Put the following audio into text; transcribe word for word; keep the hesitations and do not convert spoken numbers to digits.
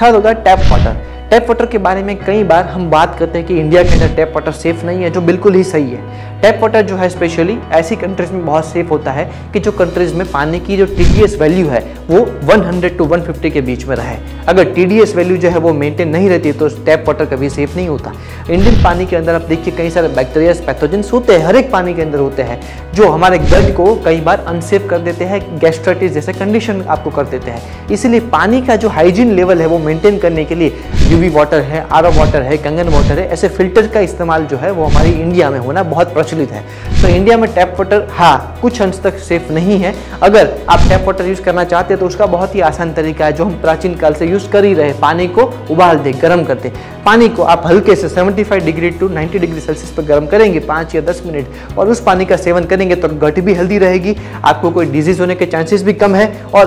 Third होगा tap water. Tap water के बारे में कई बार हम बात करते हैं कि इंडिया के अंदर टैप वाटर सेफ नहीं है, जो बिल्कुल ही सही है। टैप वाटर जो है स्पेशली ऐसी कंट्रीज में बहुत सेफ होता है कि जो कंट्रीज में पानी की जो टीडीएस वैल्यू है वो सौ टू एक सौ पचास के बीच में रहे। अगर टीडीएस वैल्यू जो है वो मेंटेन नहीं रहती है तो टैप वाटर कभी सेफ नहीं होता। इंडियन पानी के अंदर आप देखिए कई सारे बैक्टीरिया पैथोजेंस होते हैं, हर एक पानी के अंदर होते हैं, जो हमारे ब्लड को कई बार अनसेफ कर देते हैं, गैस्ट्राइटिस जैसे कंडीशन आपको कर देते हैं। इसीलिए पानी का जो हाइजीन लेवल है वो मेंटेन करने के लिए यूवी वाटर है, आर ओ वाटर है, कंगन वाटर है, ऐसे फिल्टर का इस्तेमाल जो है वो हमारी इंडिया में होना बहुत प्रचलित है। तो इंडिया में टैप वाटर हाँ कुछ अंश तक सेफ नहीं है। अगर आप टैप वाटर यूज करना चाहते हैं तो उसका बहुत ही आसान तरीका है जो हम प्राचीन काल से यूज कर ही रहे। पानी को उबाल दे, गर्म करते, पानी को आप हल्के से पचहत्तर डिग्री टू नब्बे डिग्री सेल्सियस पर गर्म करेंगे पाँच या दस मिनट और उस पानी का सेवन करेंगे तो गट भी हेल्दी रहेगी, आपको कोई डिजीज होने के चांसेस भी कम है और